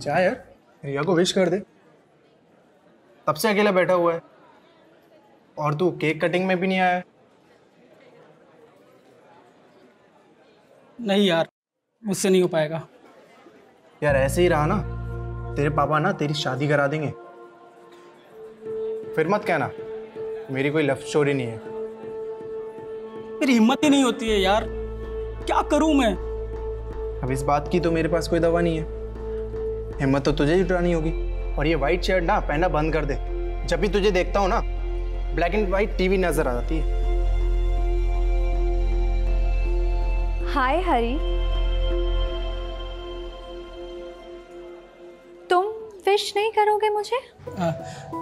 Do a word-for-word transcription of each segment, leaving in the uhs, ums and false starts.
जा यार, रिया को विश कर दे। तब से अकेला बैठा हुआ है और तू केक कटिंग में भी नहीं आया। नहीं यार, मुझसे नहीं हो पाएगा। यार ऐसे ही रहा ना, तेरे पापा ना तेरी शादी करा देंगे। फिर मत कहना मेरी कोई लव स्टोरी नहीं है। मेरी हिम्मत ही नहीं होती है यार, क्या करूं मैं। अब इस बात की तो मेरे पास कोई दवा नहीं है। हिम्मत तो तुझे ही जुटानी होगी। और ये वाइट शर्ट ना पहनना बंद कर दे। जब भी तुझे देखता हूँ ना, ब्लैक एंड वाइट टीवी नजर आ जाती है। हाय हरी, तुम विश नहीं करोगे मुझे? आ,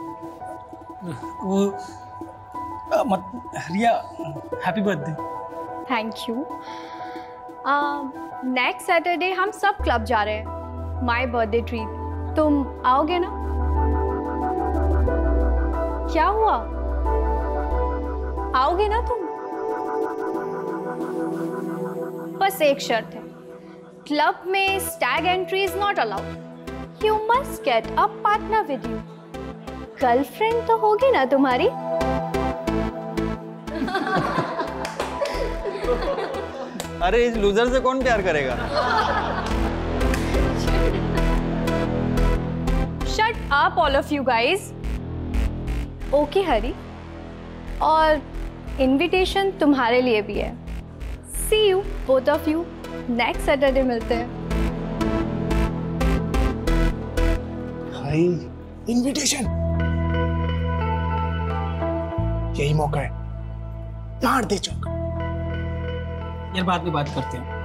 वो आ, मत Riya, happy birthday. Thank you. Next Saturday हम सब क्लब जा रहे हैं, माय बर्थडे ट्रीट। तुम आओगे ना? क्या हुआ, आओगे ना तुम? बस एक शर्त है, क्लब में stag entry is not allowed. You must get a partner with you. Girlfriend तो होगी ना तुम्हारी? अरे इस लूजर से कौन प्यार करेगा? Shut up all of you guys. Okay हरी, और इनविटेशन तुम्हारे लिए भी है। See you both of you next Saturday मिलते हैं। भाई इनविटेशन, यही मौका है, मार दे चौका। यार बाद में बात करते हैं।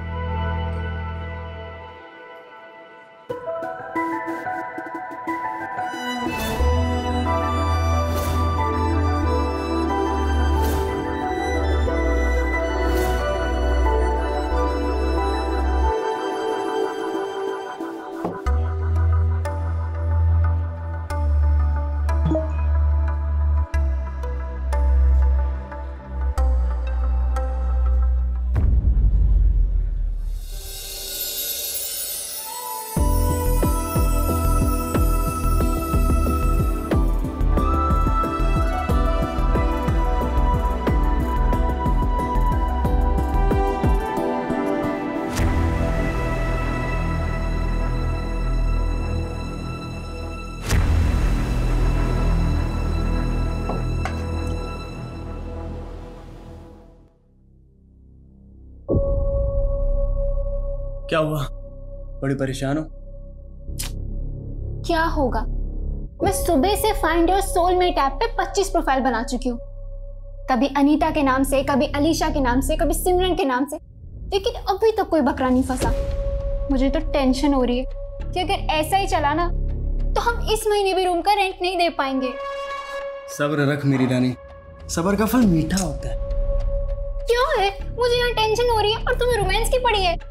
क्या हुआ, बड़ी परेशान हो? क्या होगा, मैं सुबह से फाइंड योर सोलमेट ऐप पे पच्चीस प्रोफाइल बना चुकी हूँ। कभी अनीता के नाम से, कभी अलीशा के नाम से, कभी सिमरन के नाम से, लेकिन अभी तक कोई बकरा नहीं फंसा। मुझे तो टेंशन हो रही है कि अगर ऐसा ही चला ना तो हम इस महीने भी रूम का रेंट नहीं दे पाएंगे। सब्र रख मेरी रानी, सब्र का फल मीठा होता है। क्यों है, मुझे यहाँ टेंशन हो रही है और तुम्हें रोमांस की पड़ी है।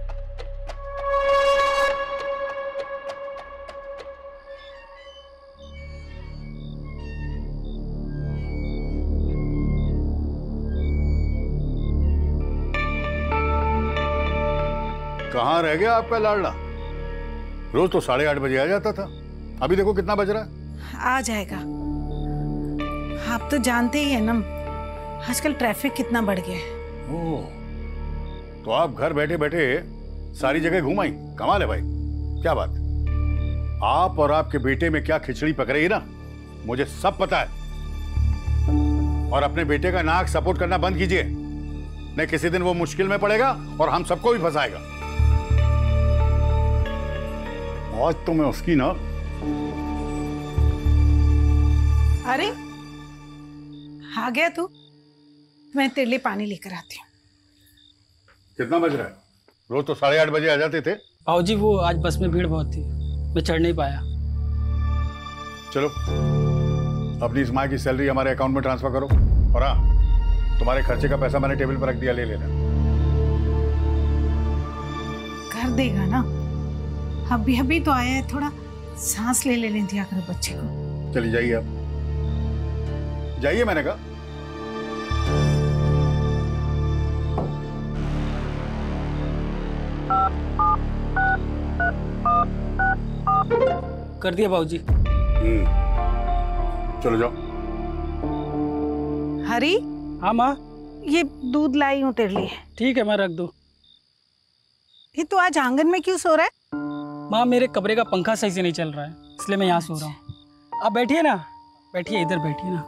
कहाँ रह गया आपका लाडला? रोज तो साढ़े आठ बजे आ जाता था, अभी देखो कितना बज रहा है। आ जाएगा। आप तो जानते ही है ना, आजकल ट्रैफिक कितना बढ़ गया है। ओह, तो आप घर बैठे बैठे सारी जगह घूम आई, कमाल है भाई। क्या बात, आप और आपके बेटे में क्या खिचड़ी पक रही है ना, मुझे सब पता है। और अपने बेटे का नाक सपोर्ट करना बंद कीजिए, नहीं किसी दिन वो मुश्किल में पड़ेगा और हम सबको भी फंसाएगा। आज तो मैं उसकी ना। अरे आ गया तू, मैं तेरे लिए पानी लेकर आती हूँ। कितना बज रहा है? रोज तो साढ़े आठ बजे आ जाते थे। भाऊजी वो आज बस में भीड़ बहुत थी, मैं चढ़ नहीं पाया। चलो अपनी इस माह की सैलरी हमारे अकाउंट में ट्रांसफर करो, और हाँ तुम्हारे खर्चे का पैसा मैंने टेबल पर रख दिया, ले लेना। कर देगा ना, अभी अभी तो आया है, थोड़ा सांस ले लेने दिया करो बच्चे को। चलिए जाइए, आप जाइए मैंने कहा। कर दिया बाबूजी। हम्म, चलो जाओ। हरी, हाँ माँ। ये दूध लाई हूँ तेरे लिए। ठीक है, मैं रख दूँ। ये तो आज आंगन में क्यों सो रहा है? माँ, मेरे कमरे का पंखा सही से नहीं चल रहा है, इसलिए मैं यहाँ सो रहा हूँ। आप बैठिए ना, बैठिए, इधर बैठिए ना।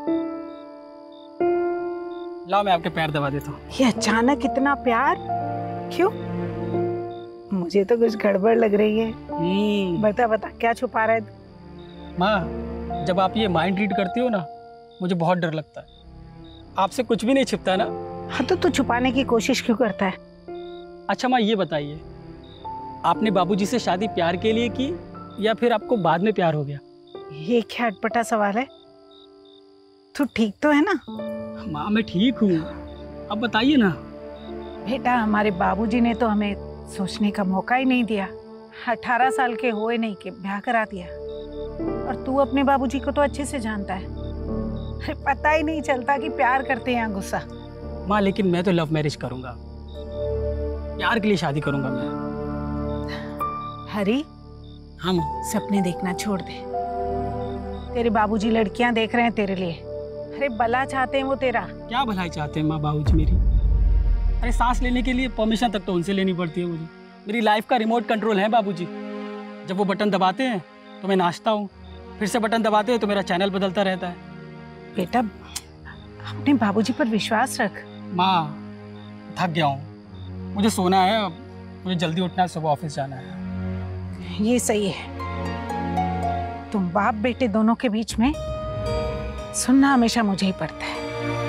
लाओ, मैं आपके पैर दबा देता हूँ। ये अचानक इतना प्यार क्यों? मुझे तो कुछ गड़बड़ लग रही है। बता बता, क्या छुपा रहा है तू? माँ, जब आप ये माइंड रीड करती हो ना, मुझे बहुत डर लगता है। आपसे कुछ भी नहीं छिपता ना। हाँ, तो तू छुपाने की कोशिश क्यों करता है? अच्छा माँ, ये बताइए, आपने बाबूजी से शादी प्यार के लिए की या फिर आपको बाद में प्यार हो गया? ये क्या अटपटा सवाल है? तू ठीक तो है ना? माँ, मैं ठीक हूँ, अब बताइए ना। बेटा, हमारे बाबूजी ने तो हमें सोचने का मौका ही नहीं दिया। अठारह साल के हुए नहीं कि ब्याह करा दिया। और तू अपने बाबूजी को तो अच्छे से जानता है। अरे पता ही नहीं चलता कि प्यार करते हैं गुस्सा। माँ, लेकिन मैं तो लव मैरिज करूंगा, प्यार के लिए शादी करूंगा मैं। हरी, हाँ माँ। सपने देखना छोड़ दे। तेरे बाबूजी लड़कियां देख रहे हैं तेरे लिए। अरे भला चाहते हैं वो तेरा। क्या भलाई चाहते हैं माँ बाबूजी मेरी? अरे सांस लेने के लिए परमिशन तक तो उनसे लेनी पड़ती है मुझे। मेरी लाइफ का रिमोट कंट्रोल है बाबूजी। जब वो बटन दबाते हैं तो मैं नाचता हूँ, फिर से बटन दबाते हैं तो मेरा चैनल बदलता रहता है। बेटा, अपने बाबूजी पर विश्वास रख। माँ, थक गया हूँ, मुझे सोना है, अब मुझे जल्दी उठना है, सुबह ऑफिस जाना है। ये सही है। तुम बाप बेटे दोनों के बीच में सुनना हमेशा मुझे ही पड़ता है।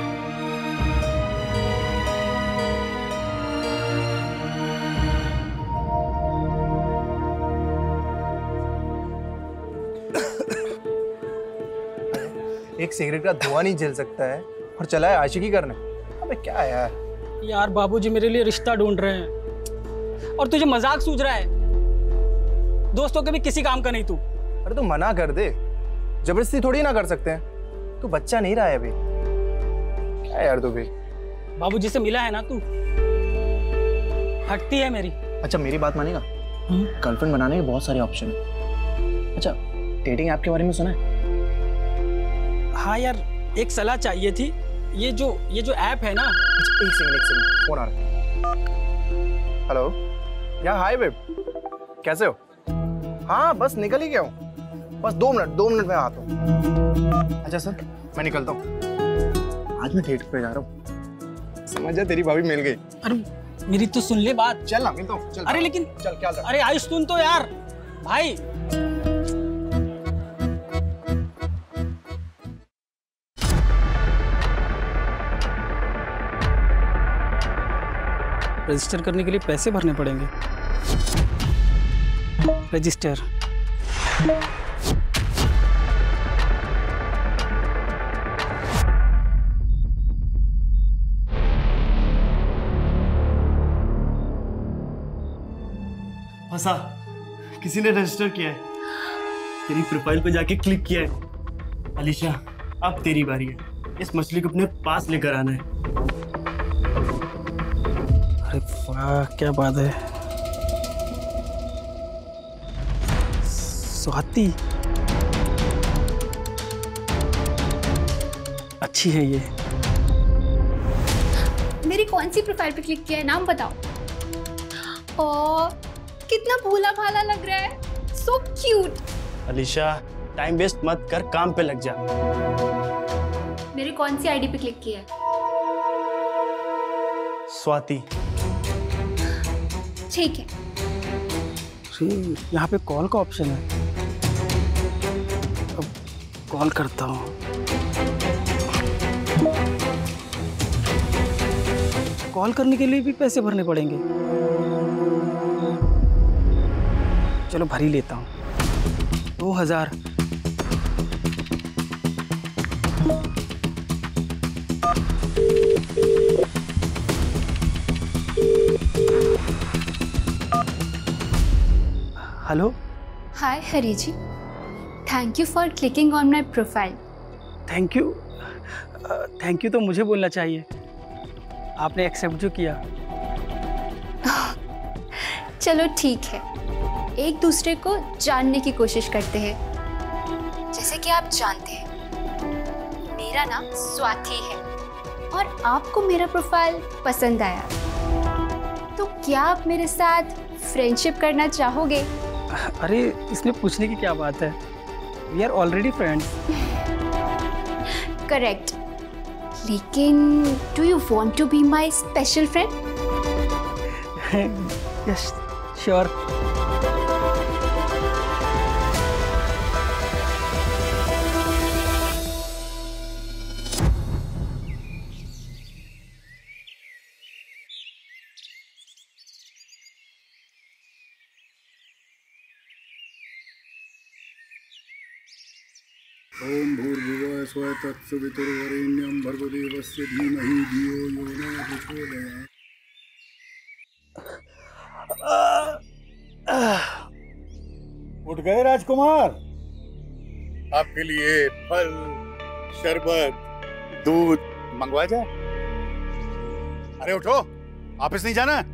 एक सिगरेट का धुआं नहीं झेल सकता है और चला है आशिकी करने। अबे क्या है यार? यार बाबूजी मेरे लिए रिश्ता ढूंढ रहे हैं और तुझे मजाक सूझ रहा है। दोस्तों के भी किसी काम का नहीं तू। अरे तू मना कर दे, जबरदस्ती थोड़ी ना कर सकते हैं। तू बच्चा नहीं रहा है अभी। क्या यार तू भी? बाबूजी से मिला है ना तू, हटती है मेरी। अच्छा मेरी बात मानेगा? गर्लफ्रेंड बनाने के बहुत सारे ऑप्शन है। अच्छा डेटिंग ऐप के बारे में सुना है? हाँ यार, एक सलाह चाहिए थी। ये जो ये जो ऐप है ना। अच्छा एक सेकंड एक सेकंड फोन आ रहा है। हेलो, या हाय बेब, कैसे हो? हाँ बस निकल ही गया हूँ, बस दो मिनट दो मिनट में आता हूँ। अच्छा सर, मैं निकलता हूँ, आज मैं डेट पे जा रहा हूँ। समझ जा, तेरी भाभी मिल गई। अरे मेरी तो सुन ले बात। चल ना, मिलता हूँ। चल। अरे लेकिन चल क्या? अरे आयुष सुन तो यार भाई। रजिस्टर करने के लिए पैसे भरने पड़ेंगे। रजिस्टर। फंसा, किसी ने रजिस्टर किया है। तेरी प्रोफाइल पे जाके क्लिक किया है। अलीशा, अब तेरी बारी है। इस मछली को अपने पास लेकर आना है। अरे वाह, क्या बात है। स्वाति अच्छी है ये। मेरी कौन सी प्रोफाइल पे क्लिक किया है, नाम बताओ। और कितना भोला भाला लग रहा है, so cute. Alisha, time waste मत कर, काम पे लग जा। मेरी कौन सी आईडी पे क्लिक किया है? स्वाति। ठीक है। यहाँ पे कॉल का ऑप्शन है, अब कॉल करता हूँ। कॉल करने के लिए भी पैसे भरने पड़ेंगे। चलो भर ही लेता हूँ। दो हजार। Hello. Hi Hari ji, thank you for clicking on my profile. Thank you thank you तो मुझे बोलना चाहिए, आपने एक्सेप्ट जो किया। चलो ठीक है, एक दूसरे को जानने की कोशिश करते हैं। जैसे कि आप जानते हैं, मेरा नाम स्वाति है और आपको मेरा प्रोफाइल पसंद आया, तो क्या आप मेरे साथ फ्रेंडशिप करना चाहोगे? अरे इसमें पूछने की क्या बात है, we are already friends. Correct, लेकिन do you want to be my special friend? Yes sure. ओम भूर्भुवः स्वः तत्सवितुर्वरेण्यं भर्गो देवस्य धीमहि धियो यो न प्रचोदयात्। उठ गए राजकुमार? आपके लिए फल, शरबत, दूध मंगवा जाए? अरे उठो, ऑफिस नहीं जाना?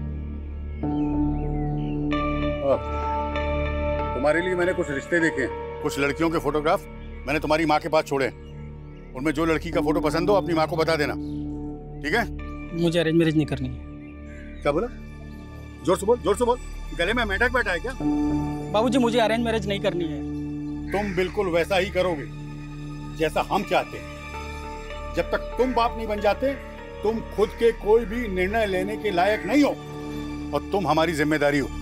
तुम्हारे लिए मैंने कुछ रिश्ते देखे, कुछ लड़कियों के फोटोग्राफ मैंने तुम्हारी माँ के पास छोड़े। उनमें जो लड़की का फोटो पसंद हो अपनी माँ को बता देना, ठीक है? मुझे अरेंज मैरिज नहीं करनी है। क्या बोला? जोर से बोल, जोर से बोल। गले में मेंढक बैठा है क्या? बाबूजी मुझे अरेंज मैरिज नहीं करनी है। तुम बिल्कुल वैसा ही करोगे जैसा हम चाहते हैं। जब तक तुम बाप नहीं बन जाते, तुम खुद के कोई भी निर्णय लेने के लायक नहीं हो और तुम हमारी जिम्मेदारी हो।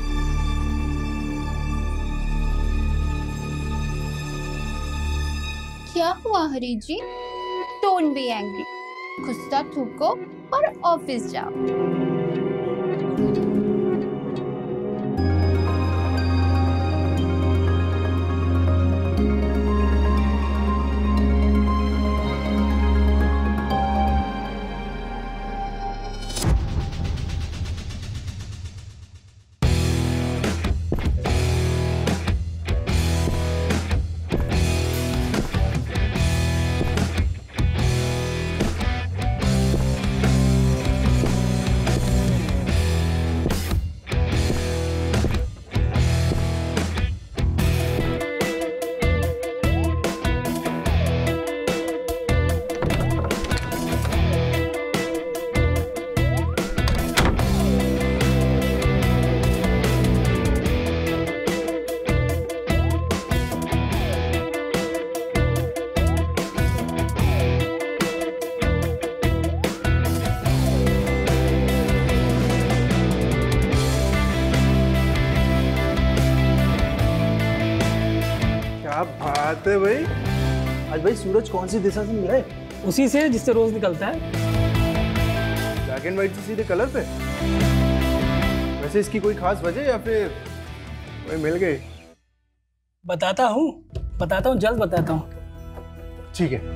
क्या हुआ Hari ji? Don't be angry, गुस्सा थूको और ऑफिस जाओ। क्या बात है भाई, आज भाई सूरज कौन सी दिशा से मिला है? उसी से जिससे रोज निकलता है। ब्लैक एंड व्हाइट से सीधे कलर पे? वैसे इसकी कोई खास वजह या फिर वही मिल गई? बताता हूँ बताता हूँ जल्द बताता हूँ। ठीक है।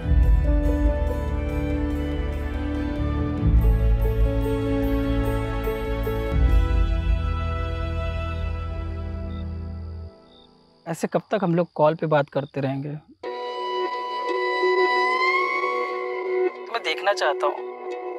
ऐसे कब तक हम लोग कॉल पे बात करते रहेंगे? मैं देखना चाहता हूँ।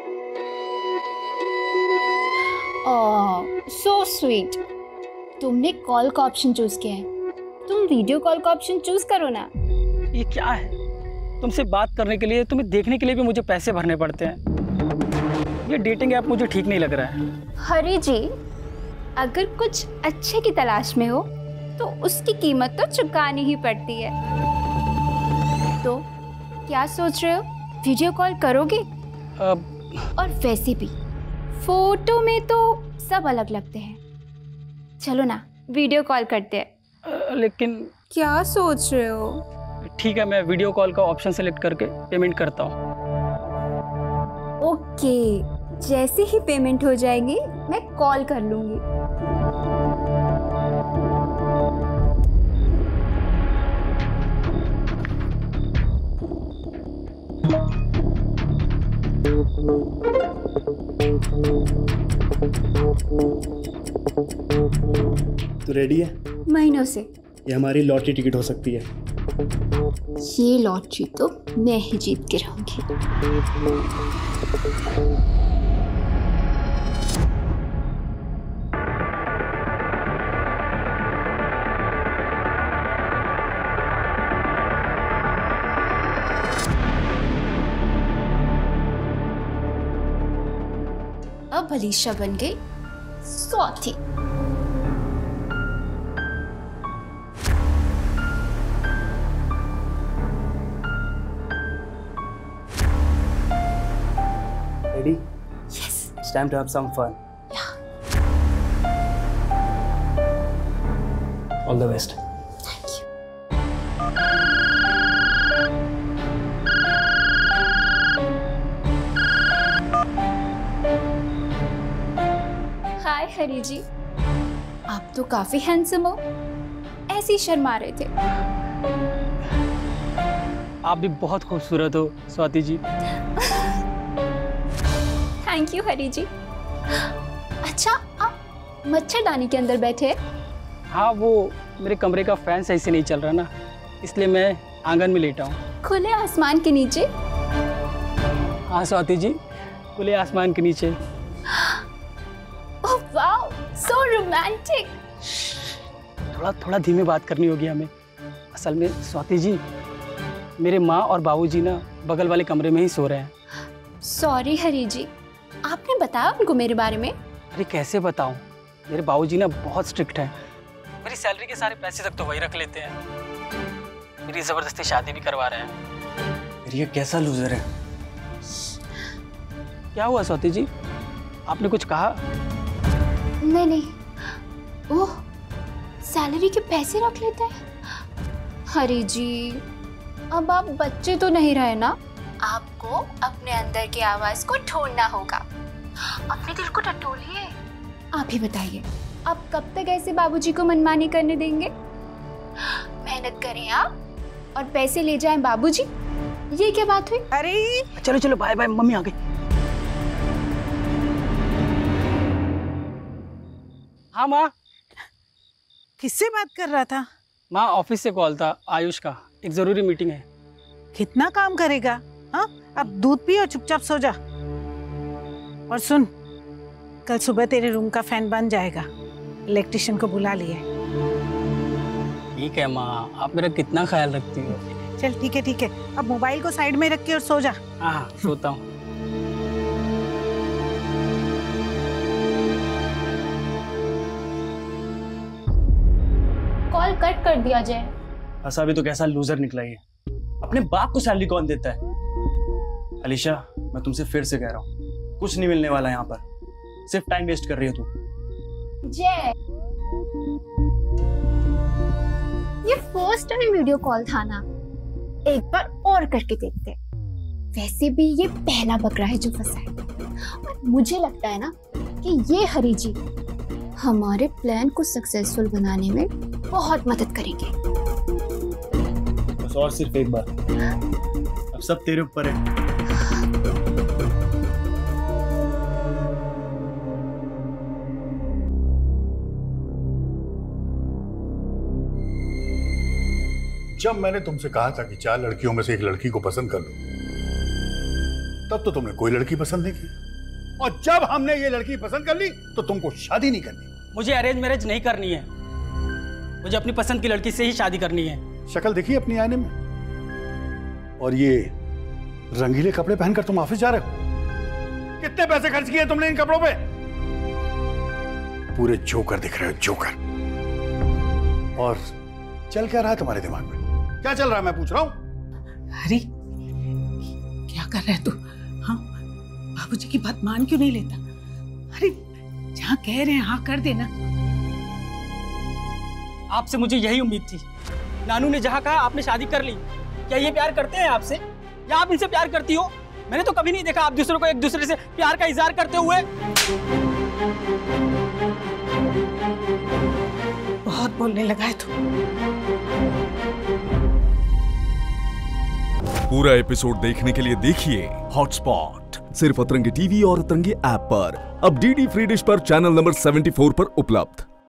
ओह सो स्वीट, तुमने कॉल का ऑप्शन चूज किया है, तुम वीडियो कॉल का ऑप्शन चूज करो ना। ये क्या है? तुमसे बात करने के लिए, तुम्हें देखने के लिए भी मुझे पैसे भरने पड़ते हैं। ये डेटिंग ऐप मुझे ठीक नहीं लग रहा है। हरी जी, अगर कुछ अच्छे की तलाश में हो तो उसकी कीमत तो चुकानी ही पड़ती है। तो क्या सोच रहे हो, वीडियो कॉल करोगे? अब और वैसे भी फोटो में तो सब अलग लगते हैं, चलो ना वीडियो कॉल करते हैं। लेकिन क्या सोच रहे हो? ठीक है, मैं वीडियो कॉल का ऑप्शन सेलेक्ट करके पेमेंट करता हूँ। ओके, जैसे ही पेमेंट हो जाएगी मैं कॉल कर लूंगी। तो रेडी है? महीनों से। ये हमारी लॉटरी टिकट हो सकती है। ये लॉटरी तो मैं ही जीत के रहूंगी। अब अलीशा बन गई Swati. Ready? Yes. It's time to have some fun. Yeah. All the best. Thank you. हाय हरी जी, आप तो काफी हैंडसम हो, ऐसे ही शर्मा रहे थे। आप भी बहुत खूबसूरत हो स्वाति जी। Thank you Hari ji. अच्छा, आप मच्छरदानी के अंदर बैठे? हाँ, वो मेरे कमरे का फैन सही से नहीं चल रहा ना, इसलिए मैं आंगन में लेटा हूँ। खुले आसमान के नीचे? हाँ स्वाति जी, खुले आसमान के नीचे। Oh wow, so romantic. थोड़ा थोड़ा धीमे बात करनी होगी हमें। असल में स्वाति जी, मेरे माँ और बाबूजी ना बगल वाले कमरे में ही सो रहे हैं। सॉरी हरी जी, आपने बताया उनको मेरे बारे में? अरे कैसे बताऊं, मेरे बाबूजी ना बहुत स्ट्रिक्ट हैं। मेरी सैलरी के सारे पैसे तक तो वही रख लेते हैं। मेरी जबरदस्ती शादी भी करवा रहे हैं। ये कैसा लूजर है? क्या हुआ स्वाति जी, आपने कुछ कहा? नहीं नहीं। ओह, सैलरी के पैसे रख लेते हैं? हरी जी, अब आप बच्चे तो नहीं रहे ना, आपको अपने अंदर की आवाज को ढूंढना होगा। अपने दिल को टटोलिए। आप ही बताइए, आप कब तक ऐसे बाबूजी को मनमानी करने देंगे? मेहनत करें आप और पैसे ले जाएं बाबूजी, ये क्या बात हुई? अरे चलो चलो, बाय बाय, मम्मी आ गई। हाँ माँ। किससे बात कर रहा था? माँ, ऑफिस से कॉल था, आयुष का, एक जरूरी मीटिंग है। कितना काम करेगा? हाँ, अब दूध पी और चुपचाप सो जा। और सुन, कल सुबह तेरे रूम का फैन बन जाएगा, इलेक्ट्रिशियन को बुला लिए। ठीक है माँ, आप मेरा कितना ख्याल रखती हो। चल ठीक है ठीक है, अब मोबाइल को साइड में रख के और सो जा। हाँ हाँ, सोता हूँ। कॉल कट कर दिया जाए। ऐसा भी तो कैसा लूजर निकला ये। अपने बाप को सैलरी कौन देता है? अलीशा, मैं तुमसे फिर से कह रहा हूँ, कुछ नहीं मिलने वाला यहाँ पर। सिर्फ टाइम वेस्ट कर रही हो तुम। जय, ये फर्स्ट टाइम वीडियो कॉल था ना, एक बार और करके देखते। वैसे भी ये पहला बकरा है जो फंसा है, और मुझे लगता है ना कि ये हरी जी हमारे प्लान को सक्सेसफुल बनाने में बहुत मदद करेंगे। बस और सिर्फ एक बार, अब सब तेरे ऊपर है। जब मैंने तुमसे कहा था कि चार लड़कियों में से एक लड़की को पसंद कर लो, तब तो तुमने कोई लड़की पसंद नहीं की, और जब हमने ये लड़की पसंद कर ली तो तुमको शादी नहीं करनी। मुझे अरेंज मैरिज नहीं करनी है, मुझे अपनी पसंद की लड़की से ही शादी करनी है। शक्ल देखी अपनी आईने में, और ये रंगीले कपड़े पहनकर तुम ऑफिस जा रहे हो। कितने पैसे खर्च किए तुमने इन कपड़ों पे? पूरे जोकर दिख रहे हो, जोकर। और चल क्या रहा है तुम्हारे दिमाग में? क्या चल रहा है मैं पूछ रहा हूं। अरे क्या कर रहा है तू? हाँ, बाबूजी की बात मान क्यों नहीं लेता? अरे जहाँ कह रहे हैं हाँ कर देना। आपसे मुझे यही उम्मीद थी। नानू ने जहाँ कहा आपने शादी कर ली। क्या ये प्यार करते हैं आपसे, या आप इनसे प्यार करती हो? मैंने तो कभी नहीं देखा आप दूसरों को एक दूसरे से प्यार का इजहार करते हुए। बहुत बोलने लगा है तू। पूरा एपिसोड देखने के लिए देखिए हॉटस्पॉट सिर्फ अतरंगी टीवी और अतरंगी ऐप पर। अब डी डी फ्री डिश पर चैनल नंबर चौहत्तर पर उपलब्ध।